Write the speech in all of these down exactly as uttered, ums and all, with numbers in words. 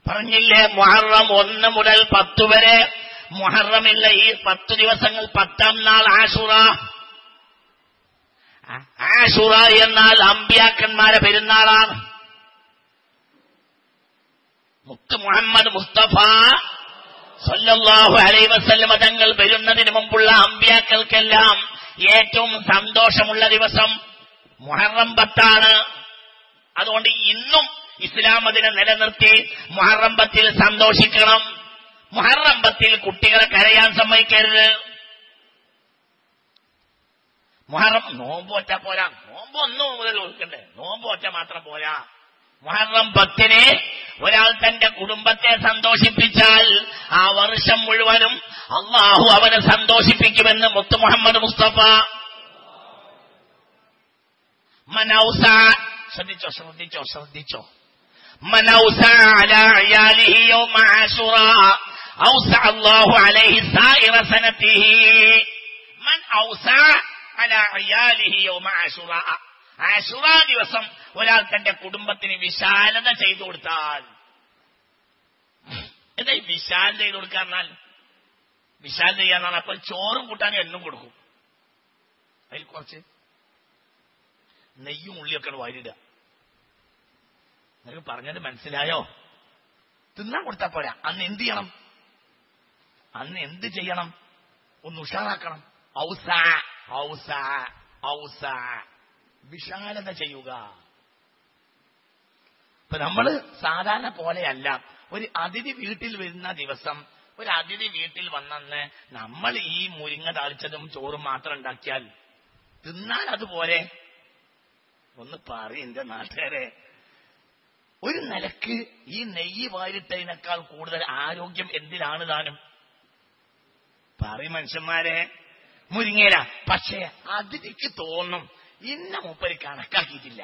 പറഞ്ഞില്ലേ മുഹറം ഒന്ന് മുതൽ പത്ത് വരെ മുഹറമില്ല ഈ പത്തു ദിവസങ്ങൾ. പത്താം നാൾ ആശുറ. ആശുറ എന്നാൽ അമ്പിയാക്കന്മാരെ പെരുന്നാളാണ്. മുത്ത് മുഹമ്മദ് മുസ്തഫ സല്ലല്ലാഹു അലൈഹി വസല്ലമ തങ്ങൾ വരുന്നതിന് മുമ്പുള്ള അമ്പിയാക്കൾക്കെല്ലാം ഏറ്റവും സന്തോഷമുള്ള ദിവസം മുഹറം പത്താണ്. അതുകൊണ്ട് ഇന്നും ഇസ്ലാം അതിനെ നിലനിർത്തി മുഹറം പത്തിൽ സന്തോഷിക്കണം. മുഹറം പത്തിൽ കുട്ടികളെ കരയാൻ സമ്മതിക്കരുത്. മുഹറം നോമ്പ് ഒറ്റ പോരാ, നോമ്പ് ഒന്നും മുതൽ കൊടുക്കണ്ടേ, നോമ്പ് ഒറ്റ മാത്രം പോരാ. മുഹറം പത്തിന് ഒരാൾ തന്റെ കുടുംബത്തെ സന്തോഷിപ്പിച്ചാൽ ആ വർഷം മുഴുവനും അള്ളാഹു അവനെ സന്തോഷിപ്പിക്കുമെന്ന് മുത്ത് മുഹമ്മദ് മുസ്തഫ. മനൗസ, ശ്രദ്ധിച്ചോ ശ്രദ്ധിച്ചോ ശ്രദ്ധിച്ചോ മനൗസ അലാ അയാലിഹി യൗമ ആശുറ ഔസ അല്ലാഹു അലൈഹി സായിറ സനതിഹി. മൻ ഔസ അലാ അയാലിഹി യൗമ ആശുറ. ആശുറ ദിവസം ഒരാൾ തന്റെ കുടുംബത്തിന് വിശാലത ചെയ്തു കൊടുത്താൽ. എന്താ ഈ വിശാലത ചെയ്തു കൊടുക്കാന്നാൽ? വിശാലത ചെയ്യാന്നാണ്. അപ്പോൾ ചോറും കൂട്ടാനും എന്നും കൊടുക്കും. അതിൽ കുറച്ച് നെയ്യും ഉള്ളിയൊക്കെ വാരിടുക. നിങ്ങൾക്ക് പറഞ്ഞത് മനസ്സിലായോ? തിന്നാൻ കൊടുത്താൽ പോരാ. അന്ന് എന്ത് ചെയ്യണം? അന്ന് എന്ത് ചെയ്യണം? ഒന്ന് ഉഷാറാക്കണം. ഔസ ഔസ ഔസ വിശാലത ചെയ്യുക. ഇപ്പൊ നമ്മള് സാധാരണ പോലെയല്ല. ഒരു അതിഥി വീട്ടിൽ വരുന്ന ദിവസം ഒരു അതിഥി വീട്ടിൽ വന്നെന്ന് നമ്മൾ ഈ മുരിങ്ങ താളിച്ചതും ചോറും മാത്രം ഉണ്ടാക്കിയാൽ തിന്നാൽ അതുപോലെ? ഒന്ന് പറയും എന്റെ നാട്ടുകാരെ. ഒരു നിലക്ക് ഈ നെയ്യ് വാരിട്ടതിനേക്കാൾ കൂടുതൽ ആരോഗ്യം എന്തിനാണ് താനും? പറയും മനുഷ്യന്മാരെ. മുരിങ്ങയില. പക്ഷേ അതിഥിക്ക് തോന്നും ഇന്ന മൂപ്പര് കണക്കാക്കിയിട്ടില്ല.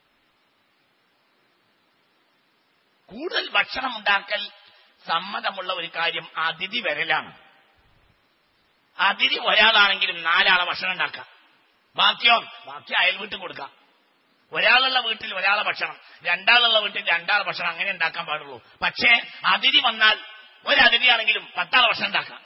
കൂടുതൽ ഭക്ഷണം ഉണ്ടാക്കൽ സമ്മതമുള്ള ഒരു കാര്യം അതിഥി വരലാണ്. അതിഥി ഒരാളാണെങ്കിലും നാലാളെ ഭക്ഷണം ഉണ്ടാക്കാം. ബാക്കിയോ ബാക്കി അയൽ വീട്ടിൽ കൊടുക്കാം. ഒരാളുള്ള വീട്ടിൽ ഒരാളെ ഭക്ഷണം, രണ്ടാളുള്ള വീട്ടിൽ രണ്ടാളെ ഭക്ഷണം, അങ്ങനെ ഉണ്ടാക്കാൻ പാടുള്ളൂ. പക്ഷേ അതിഥി വന്നാൽ ഒരതിഥിയാണെങ്കിലും പത്താളെ ഭക്ഷണം ഉണ്ടാക്കാം.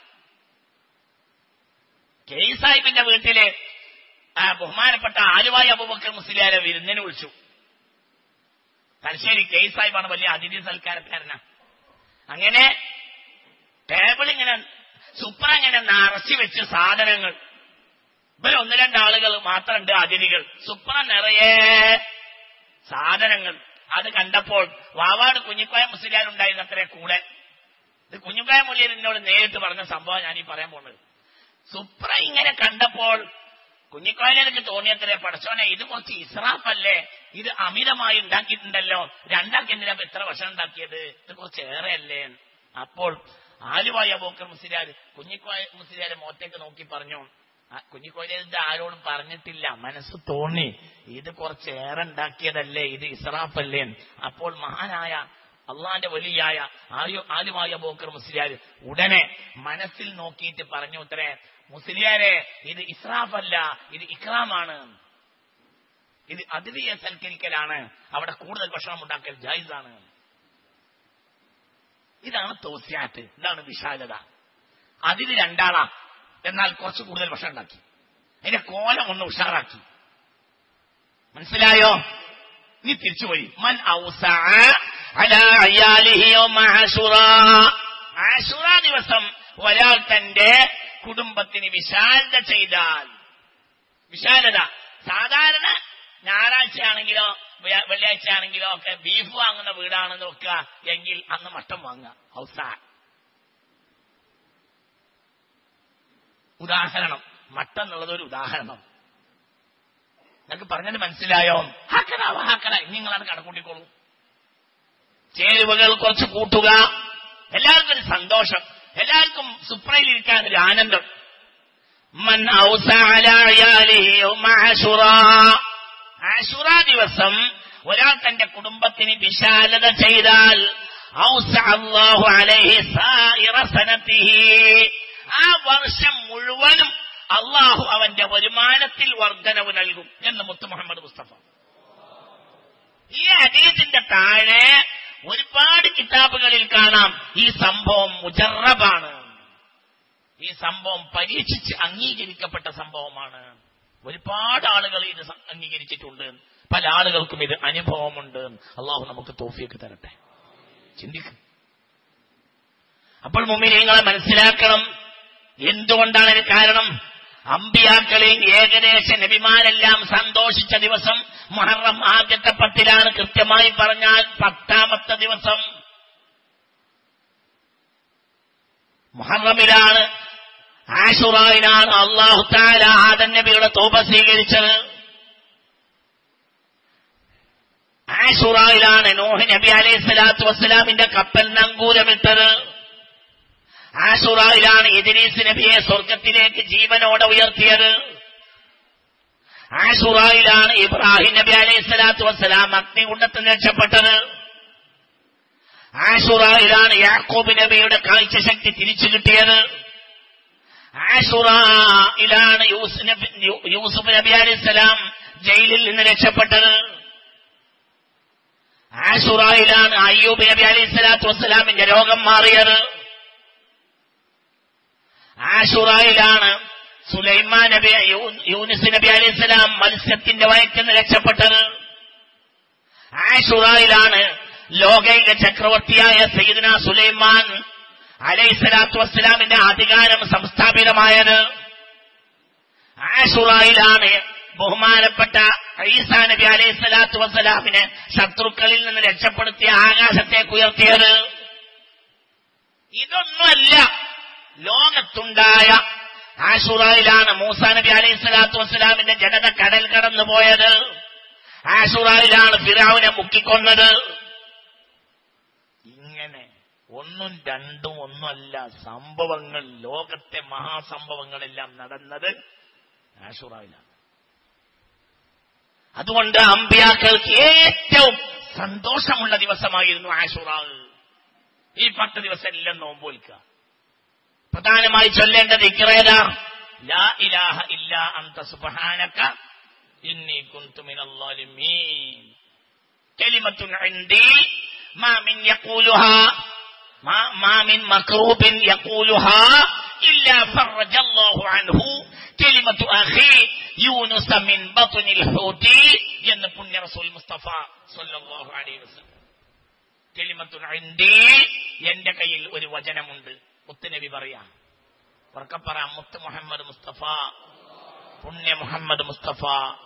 കെ സാഹിബിന്റെ വീട്ടില് ബഹുമാനപ്പെട്ട ആലുവായി അബൂബക്കർ മുസ്ലിയാരെ വിരുന്നിന് വിളിച്ചു. തലശ്ശേരി കെ സാഹിബാണ് വലിയ അതിഥി സൽക്കാരക്കാരനാ. അങ്ങനെ ടേബിൾ ഇങ്ങനെ സുപ്ര ഇങ്ങനെ നിറച്ചു വെച്ച് സാധനങ്ങൾ. ഇവർ ഒന്ന് രണ്ടാളുകൾ മാത്രമുണ്ട് അതിഥികൾ. സുപ്ര നിറയെ സാധനങ്ങൾ. അത് കണ്ടപ്പോൾ വാവാട് കുഞ്ഞിക്കോയ മുസ്ലിയാരുണ്ടായിരുന്ന അത്രേ കൂടെ. ഇത് കുഞ്ഞിക്കോയ മുസ്ലിയാർ എന്നോട് നേരിട്ട് പറഞ്ഞ സംഭവം ഞാൻ ഈ പറയാൻ പോകുന്നത്. സുപ്ര ഇങ്ങനെ കണ്ടപ്പോൾ കുഞ്ഞിക്കോയലേക്ക് തോന്നിയത്രേ, പടച്ചോനെ ഇത് കുറച്ച് ഇസ്രാഫല്ലേ, ഇത് അമിതമായി ഉണ്ടാക്കിയിട്ടുണ്ടല്ലോ, രണ്ടാക്കി എന്തിനാ എത്ര ഭക്ഷണം ഉണ്ടാക്കിയത്, ഇത് കുറച്ച് ഏറെയല്ലേ. അപ്പോൾ ആലുവായി അബൂബക്കർ മുസ്ലിയാർ കുഞ്ഞിക്കോയ മുസ്ലിയാരെ മുഖത്തേക്ക് നോക്കി പറഞ്ഞു, കുഞ്ഞിക്കോയിലിന്റെ ആരോടും പറഞ്ഞിട്ടില്ല, മനസ്സ് തോന്നി ഇത് കുറച്ച് ഏറെ ഉണ്ടാക്കിയതല്ലേ, ഇത് ഇസ്രാഫല്ലേ. അപ്പോൾ മഹാനായ അള്ളാന്റെ വലിയായ ആലുവായി അബൂബക്കർ മുസ്ലിയാർ ഉടനെ മനസ്സിൽ നോക്കിയിട്ട് പറഞ്ഞു അത്രേ, മുസ്ലിയാരെ ഇത് ഇസ്രാഫല്ല, ഇത് ഇക്രാമാണ്, ഇത് അതിഥിയെ സൽക്കരിക്കലാണ്, അവിടെ കൂടുതൽ ഭക്ഷണം ഉണ്ടാക്കൽ ജായിസാണ്. ഇതാണ് തൗസിയാത്ത്, ഇതാണ് വിശാലത. അതിന് രണ്ടാളാ, എന്നാൽ കുറച്ച് കൂടുതൽ ഭക്ഷണം ഉണ്ടാക്കി, അതിന്റെ കോലം ഒന്ന് ഉഷാറാക്കി. മനസ്സിലായോ? നീ തിരിച്ചുപോയി. മൻ ഔസഅ അലാ അയാലിഹി യൗമ ആശുറ. ആശുറ ദിവസം ഒരാൾ തന്റെ കുടുംബത്തിന് വിശാലത ചെയ്താൽ. വിശാലത സാധാരണ ഞായറാഴ്ചയാണെങ്കിലോ വെള്ളിയാഴ്ച ആണെങ്കിലോ ഒക്കെ ബീഫ് വാങ്ങുന്ന വീടാണെന്ന് നോക്കുക എങ്കിൽ അന്ന് മട്ടൻ വാങ്ങുക. ഔസ. ഉദാഹരണം, മട്ടൻ എന്നുള്ളതൊരു ഉദാഹരണം. നിങ്ങൾക്ക് പറഞ്ഞത് മനസ്സിലായോ? ഹാക്കന ഹാക്കന നിങ്ങളാണ് കണക്കൂട്ടിക്കോളൂ. ചേരുവകൾ കുറച്ച് കൂട്ടുക, എല്ലാവർക്കും ഒരു സന്തോഷം, എല്ലാവർക്കും സുപ്രയിലിരിക്കാൻ ഒരു ആനന്ദം. മൻ ഔസഅ അലാ അയാലിഹി യൗമ ആശുറ. ആശുറ ദിവസം ഒരാൾ തന്റെ കുടുംബത്തിന് വിശാലത ചെയ്താൽ ഔസഅ അല്ലാഹു അലൈഹി സായിറ സനതിഹി. ആ വർഷം മുഴുവനും അള്ളാഹു അവന്റെ വരുമാനത്തിൽ വർധനവ് നൽകും എന്ന് മുത്ത് മുഹമ്മദ് മുസ്തഫ. ഈ ഹദീസിന്റെ താഴെ ഒരുപാട് കിതാബുകളിൽ കാണാം ഈ സംഭവം മുജറബാണ്, ഈ സംഭവം പരീക്ഷിച്ച് അംഗീകരിക്കപ്പെട്ട സംഭവമാണ്. ഒരുപാട് ആളുകൾ ഇത് അംഗീകരിച്ചിട്ടുണ്ട്, പല ആളുകൾക്കും ഇത് അനുഭവമുണ്ട്. അള്ളാഹു നമുക്ക് തൗഫീഖ് തരട്ടെ. ചിന്തിക്കും. അപ്പോൾ മുഅ്മിനീങ്ങളെ മനസ്സിലാക്കണം, എന്തുകൊണ്ടാണ് ഇത് കാരണം. അമ്പിയാക്കളെയും ഏകദേശ നബിമാരെല്ലാം സന്തോഷിച്ച ദിവസം മുഹറം ആദ്യത്തെ പത്തിലാണ്. കൃത്യമായി പറഞ്ഞാൽ പത്താമത്തെ ദിവസം മുഹറമിലാണ്, ആശുറായിലാണ് അല്ലാഹു തആല ആദം നബിയുടെ തൗബ സ്വീകരിച്ചത്. ആശുറായിലാണ് നൂഹ് നബി അലൈഹി സ്വലാത്തു വസ്സലാമിന്റെ കപ്പൽ നങ്കൂരമിട്ടത്. ആശുറായിലാണ് ഇദ്രീസ് നബിയെ സ്വർഗത്തിലേക്ക് ജീവനോടെ ഉയർത്തിയത്. ആശുറായിലാണ് ഇബ്രാഹിം നബി അലൈഹി സ്വലാത്തു വസ്സലാം അഗ്നികുണ്ഡത്തിൽ രക്ഷപ്പെട്ടത്. ആശുറായിലാണ് യാക്കൂബ് നബിയുടെ കാഴ്ചശക്തി തിരിച്ചു കിട്ടിയത്. ആശുറായിലാണ് യൂസുഫ് നബി അലൈഹി സ്വലാം ജയിലിൽ നിന്ന് രക്ഷപ്പെട്ടത്. ആശുറായിലാണ് അയ്യൂബ് നബി അലൈഹി സ്വലാത്തു വസ്സലാമിന്റെ രോഗം മാറിയത്. ആശുറായിലാണ് സുലൈമാൻ നബി യൂനുസ് നബി അലൈഹി സ്വലാം മത്സ്യത്തിന്റെ വയറ്റിൽ നിന്ന് രക്ഷപ്പെട്ടത്. ആശുറായിലാണ് ലോകയിലെ ചക്രവർത്തിയായ സയ്യിദുന സുലൈമാൻ അലൈഹി സ്വലാത്തു വസ്സലാമിന്റെ അധികാരം സംസ്ഥാപിതമായത്. ആശുറായിലാണ് ബഹുമാനപ്പെട്ട ഈസാ നബി അലൈഹി സ്വലാത്തു വസ്സലാമിനെ ശത്രുക്കളിൽ നിന്ന് രക്ഷപ്പെടുത്തിയ ആകാശത്തേക്ക് ഉയർത്തിയത്. ഇതൊന്നുമല്ല ലോകത്തുണ്ടായ. ആശുറായിലാണ് മൂസാ നബി അലൈഹി സ്വലാത്തു വസ്സലാമിന്റെ ജനത കടൽ കടന്നുപോയത്. ആശുറായിലാണ് ഫിർഔനെ മുക്കിക്കൊന്നത്. ഇങ്ങനെ ഒന്നും രണ്ടും ഒന്നുമല്ല സംഭവങ്ങൾ, ലോകത്തെ മഹാസംഭവങ്ങളെല്ലാം നടന്നത് ആശുറായിലാണ്. അതുകൊണ്ട് അമ്പിയാക്കൾക്ക് ഏറ്റവും സന്തോഷമുള്ള ദിവസമായിരുന്നു ആശുറാ. ഈ പത്ത് ദിവസം എല്ലാം നോമ്പ് വിൽക്കുക. പ്രധാനമായി ചൊല്ലേണ്ടത് ഇക്റേദാ ലാ ഇലാഹ ഇല്ലാ അൻത സുബ്ഹാനക ഇന്നി കുൻതു മിനൽ ളാലിമീൻ. കലിമത്തുൻ ഇൻദി മാ മിൻ യഖൂലുഹാ മാ മാ മിൻ മക്റൂബിൻ യഖൂലുഹാ ഇല്ലാ ഫറജല്ലാഹു അൻഹു കലിമത്തു അഖി യൂനുസ മിൻ ബത്നിൽ ഹൂതി എന്ന് പുണ്യ റസൂൽ മുസ്തഫ സല്ലല്ലാഹു അലൈഹി വസല്ലം. കലിമത്തുൻ ഇൻദി, എന്റെ കയ്യിൽ ഒരു വചനമുണ്ട്. മുത്തുനബി പറയാ, വർക്കപ്പറ മുത്ത് മുഹമ്മദ് മുസ്തഫ, പുണ്യ മുഹമ്മദ് മുസ്തഫ.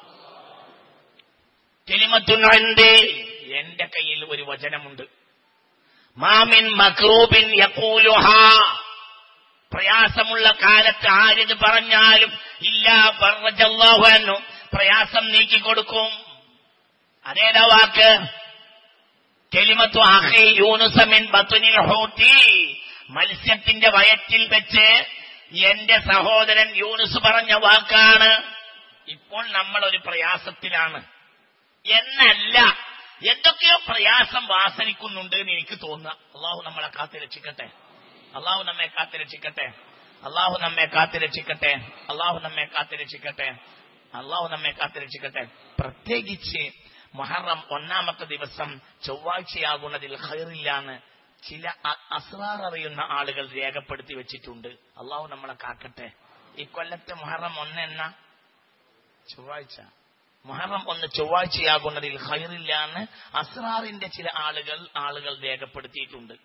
കലിമത്തുൻ ഇൻദി, എന്റെ കയ്യിൽ ഒരു വചനമുണ്ട്. മാമിൻ മക്റൂബിൻ യഖൂലുഹാ, പ്രയാസമുള്ള കാലത്ത് ആരിത് പറഞ്ഞാലും ഇല്ലാ ഫറജല്ലാഹു അൻഹു, പ്രയാസം നീക്കിക്കൊടുക്കും. അതേതാ വാക്ക്? കലിമത്തു അഖി യൂനുസ മിൻ ബത്നിൽ ഹൂതി, മത്സ്യത്തിന്റെ വയറ്റിൽ വെച്ച് എന്റെ സഹോദരൻ യൂനുസ് പറഞ്ഞ വാക്കാണ്. ഇപ്പോൾ നമ്മൾ ഒരു പ്രയാസത്തിലാണ് എന്നല്ല, എന്തൊക്കെയോ പ്രയാസം വാസനിക്കുന്നുണ്ട് എന്ന് എനിക്ക് തോന്നുക. അള്ളാഹു നമ്മളെ കാത്തു രക്ഷിക്കട്ടെ. അള്ളാഹു നമ്മെ കാത്തു രക്ഷിക്കട്ടെ. അള്ളാഹു നമ്മെ കാത്തു രക്ഷിക്കട്ടെ. അള്ളാഹു നമ്മെ കാത്തു രക്ഷിക്കട്ടെ. അള്ളാഹു നമ്മെ കാത്തു രക്ഷിക്കട്ടെ. പ്രത്യേകിച്ച് മുഹറം ഒന്നാമത്തെ ദിവസം ചൊവ്വാഴ്ചയാകുന്നതിൽ ഖൈറില്ലാന്ന് ചില അസ്റാർ അറിയുന്ന ആളുകൾ രേഖപ്പെടുത്തി വെച്ചിട്ടുണ്ട്. അള്ളാഹു നമ്മളെ കാക്കട്ടെ. ഈ കൊല്ലത്തെ മുഹറം ഒന്ന് എന്ന ചൊവ്വാഴ്ച, മുഹറം ഒന്ന് ചൊവ്വാഴ്ചയാകുന്നതിൽ ഖൈറില്ലാന്ന് അസ്റാറിന്റെ ചില ആളുകൾ ആളുകൾ രേഖപ്പെടുത്തിയിട്ടുണ്ട്.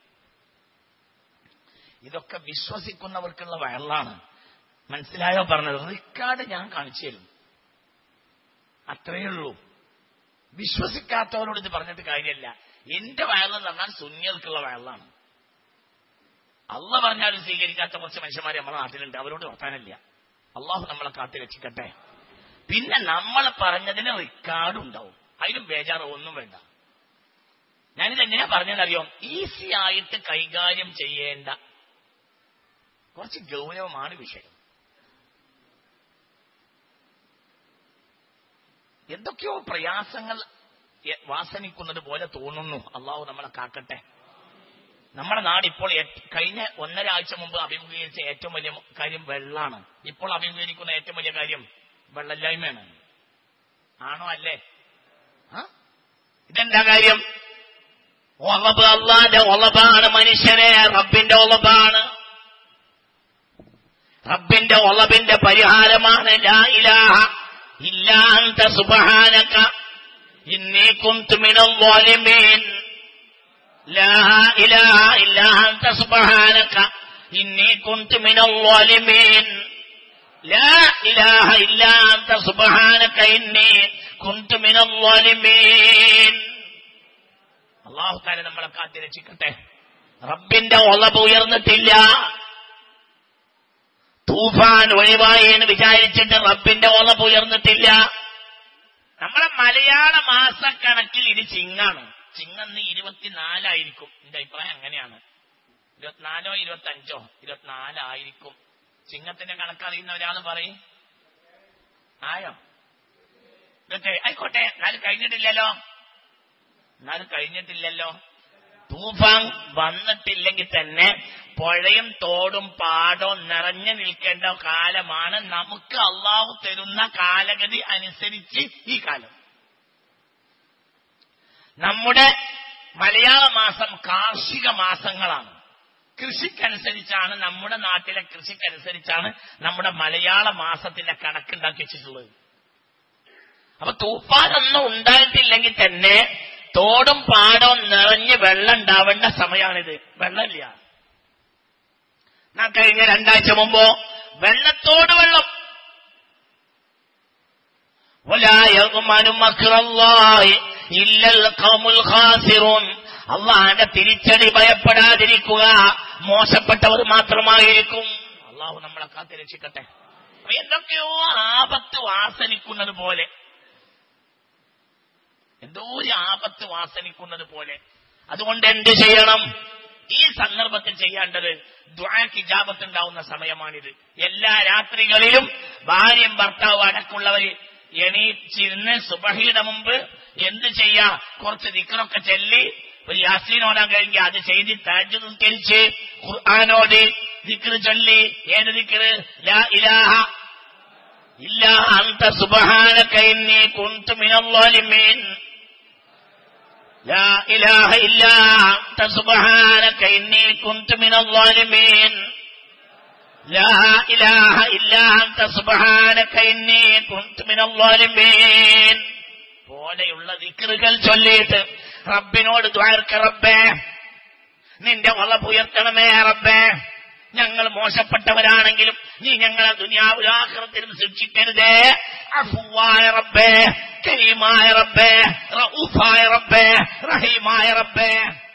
ഇതൊക്കെ വിശ്വസിക്കുന്നവർക്കുള്ള വയലാണ്. മനസ്സിലായോ പറഞ്ഞത്? റിക്കാർഡ് ഞാൻ കാണിച്ചു തരും, അത്രയേ ഉള്ളൂ. വിശ്വസിക്കാത്തവരോട് ഇത് പറഞ്ഞിട്ട് കാര്യമല്ല. എന്റെ വയലെന്ന് പറഞ്ഞാൽ സുന്നികൾക്കുള്ള വയലാണ്. അള്ള പറഞ്ഞാലും സ്വീകരിക്കാത്ത കുറച്ച് മനുഷ്യന്മാർ നമ്മുടെ നാട്ടിലുണ്ട്, അവരോട് വർത്താനില്ല. അള്ളാഹു നമ്മളെ കാത്തു രക്ഷിക്കട്ടെ. പിന്നെ നമ്മൾ പറഞ്ഞതിന് റിക്കാർഡ് ഉണ്ടാവും, അതിലും ബേജാറ് ഒന്നും വേണ്ട. ഞാനിത് എങ്ങനെയാ പറഞ്ഞതെന്നറിയോ? ഈസി ആയിട്ട് കൈകാര്യം ചെയ്യേണ്ട കുറച്ച് ഗൗരവമാണ് വിഷയം. എന്തൊക്കെയോ പ്രയാസങ്ങൾ വാസനിക്കുന്നത് പോലെ തോന്നുന്നു. അള്ളാഹു നമ്മളെ കാക്കട്ടെ. നമ്മുടെ നാട് ഇപ്പോൾ കഴിഞ്ഞ ഒന്നര ആഴ്ച മുമ്പ് അഭിമുഖീകരിച്ച ഏറ്റവും വലിയ കാര്യം വെള്ളമാണ്. ഇപ്പോൾ അഭിമുഖീകരിക്കുന്ന ഏറ്റവും വലിയ കാര്യം വെള്ളമില്ലായ്മയാണ്. ആണോ അല്ലേ? ഇതെന്താ കാര്യം? ഒളബ് അല്ലാന്റെ ഒളബാണ് മനുഷ്യനെ, റബ്ബിന്റെ ഒളബാണ്. റബ്ബിന്റെ ഒളബിന്റെ പരിഹാരമാണ് ലാ ഇലാഹ ഇല്ലാ അൻത സുബ്ഹാനക ഇന്നി കുൻതു മിനൽ ളാലിമീൻ. ലാ ഇലാഹ ഇല്ലാ അൻത സുബ്ഹാനക ഇന്നി കുൻതു മിനൽ ളാലിമീൻ. ലാ ഇലാഹ ഇല്ലാ അൻത സുബ്ഹാനക ഇന്നി കുൻതു മിനൽ ളാലിമീൻ. അല്ലാഹു തആല നമ്മളെ കാത്തിരക്ഷിക്കട്ടെ. റബ്ബിന്റെ ഒളബ് ഉയർന്നിട്ടില്ല. തൂഫാൻ ഒഴിവായി എന്ന് വിചാരിച്ചിട്ട് റബ്ബിന്റെ ഒളബ് ഉയർന്നിട്ടില്ല. നമ്മളെ മലയാള മാസക്കണക്കിൽ ഇത് ചിങ്ങാണ്. ചിങ്ങന്ന് ഇരുപത്തിനാലായിരിക്കും. എന്റെ അഭിപ്രായം അങ്ങനെയാണ്. ഇരുപത്തിനാലോ ഇരുപത്തഞ്ചോ ഇരുപത്തിനാലായിരിക്കും. ചിങ്ങത്തിന്റെ കണക്കറിയുന്ന ഒരാൾ പറയും. ആയോ? ആയിക്കോട്ടെ, എന്നാലും കഴിഞ്ഞിട്ടില്ലല്ലോ. എന്നാലും കഴിഞ്ഞിട്ടില്ലല്ലോ. തൂഫാൻ വന്നിട്ടില്ലെങ്കിൽ തന്നെ പുഴയും തോടും പാടവും നിറഞ്ഞു നിൽക്കേണ്ട കാലമാണ് നമുക്ക് അള്ളാഹു തരുന്ന കാലഗതി അനുസരിച്ച് ഈ കാലം. നമ്മുടെ മലയാള മാസം കാർഷിക മാസങ്ങളാണ്. കൃഷിക്കനുസരിച്ചാണ്, നമ്മുടെ നാട്ടിലെ കൃഷിക്കനുസരിച്ചാണ് നമ്മുടെ മലയാള മാസത്തിന്റെ കണക്കുണ്ടാക്കി വെച്ചിട്ടുള്ളത്. അപ്പൊ തൂഫാനൊന്നും ഉണ്ടായിട്ടില്ലെങ്കിൽ തന്നെ തോടും പാടവും നിറഞ്ഞ് വെള്ളം ഉണ്ടാവേണ്ട സമയമാണിത്. വെള്ളമില്ല. എന്നാ കഴിഞ്ഞ രണ്ടാഴ്ച മുമ്പോ വെള്ളത്തോട് വെള്ളം. അള്ളാന്റെ തിരിച്ചടി ഭയപ്പെടാതിരിക്കുക മോശപ്പെട്ടവർ മാത്രമായിരിക്കും. അള്ളാഹു നമ്മളെ കാത്തിരക്ഷിക്കട്ടെ. എന്തൊക്കെയോ ആപത്ത് വാസനിക്കുന്നത് പോലെ, എന്തോ ഒരു ആപത്ത് വാസനിക്കുന്നത് പോലെ. അതുകൊണ്ട് എന്ത് ചെയ്യണം? ഈ സന്ദർഭത്തിൽ ചെയ്യേണ്ടത് ദുആക്ക് ഇജാബത്ത് ഉണ്ടാവുന്ന സമയമാണിത്. എല്ലാ രാത്രികളിലും ഭാര്യയും ഭർത്താവും അടക്കമുള്ളവര് എണീച്ചിരുന്ന് സുബഹിയുടെ മുമ്പ് എന്ത് ചെയ്യാ? കുറച്ച് ദിക്റൊക്കെ ചൊല്ലി, ഒരു യാസീൻ ഓതാൻ കഴിഞ്ഞാൽ അത് ചെയ്ത് തഹജ്ജുദ് നിസ്കരിച്ച് ഖുർആനോട് ദിക്ർ ചൊല്ലി. ഏത് ദിക്ർ? ലാ ഇലാഹ ഇല്ലാ അൻത സുബ്ഹാനക ഇന്നി കുൻതു മിനൽ ളാലിമീൻ. ലാ ഇലാഹ ഇല്ലാ അൻത സുബ്ഹാനക ഇന്നി കുൻതു മിനൽ ളാലിമീൻ. ലാ ഇലാഹ ഇല്ലാ അൻത സുബ്ഹാനക ഇന്നി കുൻതു മിനൽ ളാലിമീൻ പോലെയുള്ള ദിക്റുകൾ ചൊല്ലിയിട്ട് റബ്ബിനോട് ദുആർക്ക. റബ്ബേ, നിന്റെ വള ഉയർത്തണമേ റബ്ബേ. ഞങ്ങൾ മോശപ്പെട്ടവരാണെങ്കിലും നീ ഞങ്ങളെ ദുനിയാവിലും ആഖിറത്തിലും ശിക്ഷിക്കരുതേ. അഫ്വായ റബ്ബേ, കരീമായ റബ്ബേ, റഊഫായ റബ്ബേ, റഹീമായ റബ്ബേ.